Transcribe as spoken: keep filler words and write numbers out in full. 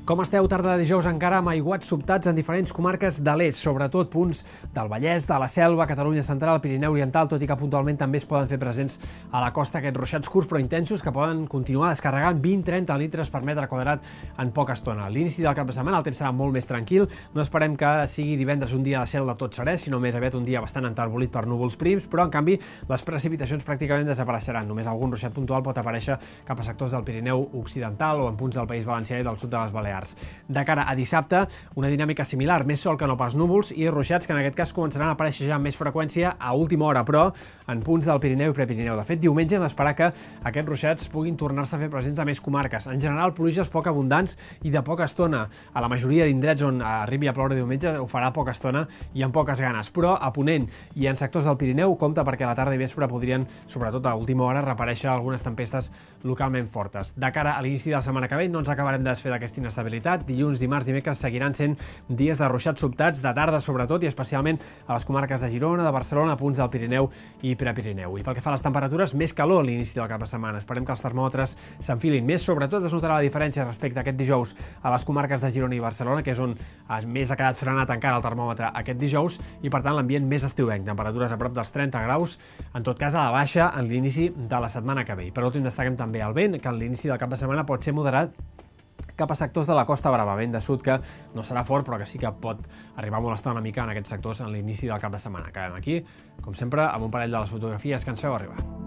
Com esteu? Tarda de dijous encara amb aiguats sobtats en diferents comarques de l'est, sobretot punts del Vallès, de la Selva, Catalunya Central, Pirineu Oriental, tot i que puntualment també es poden fer presents a la costa aquests ruixats curts però intensos que poden continuar descarregant vint a trenta litres per metre quadrat en poca estona. A l'inici del cap de setmana el temps serà molt més tranquil, no esperem que sigui divendres un dia de cel de tot serè, sinó més aviat un dia bastant enterbolit per núvols prims, però en canvi les precipitacions pràcticament desapareixeran. Només algun ruixat puntual pot aparèixer cap a sectors del Pirineu Occidental o en punts del País Valencià i del sud de les Balears. De cara a dissabte, una dinàmica similar, més sol que no pas núvols i ruixats que en aquest cas començaran a aparèixer ja amb més freqüència a última hora, però en punts del Pirineu i Prepirineu. De fet, diumenge hem d'esperar que aquests ruixats puguin tornar-se a fer presents a més comarques. En general, pluges poc abundants i de poca estona. A la majoria d'indrets on arribi a ploure diumenge ho farà poca estona i amb poques ganes, però a Ponent i en sectors del Pirineu compta perquè a la tarda i vespre podrien, sobretot a última hora, reaparèixer algunes tempestes localment fortes. De cara a l'inici de la setmana que ve no ens acabarem de desfer d'aquesta inestabilitat. Dilluns, dimarts i dimecres seguiran sent dies de ruixats sobtats, de tarda sobretot i especialment a les comarques de Girona, de Barcelona, punts del Pirineu i Prepirineu. I pel que fa a les temperatures, més calor a l'inici del cap de setmana. Esperem que els termòmetres s'enfilin més, sobretot es notarà la diferència respecte a aquest dijous a les comarques de Girona i Barcelona, que és on més ha quedat frenat encara el termòmetre aquest dijous i per tant l'ambient més estiuenc, temperatures a prop dels trenta graus, en tot cas a la baixa en l'inici de la setmana que ve. I per últim destaquem també el vent, que en l'inici del cap de setmana pot ser moderat cap a sectors de la Costa Brava, vent de sud que no serà fort però que sí que pot arribar a molestar una mica en aquests sectors en l'inici del cap de setmana. Acabem aquí, com sempre, amb un parell de les fotografies que ens feu arribar.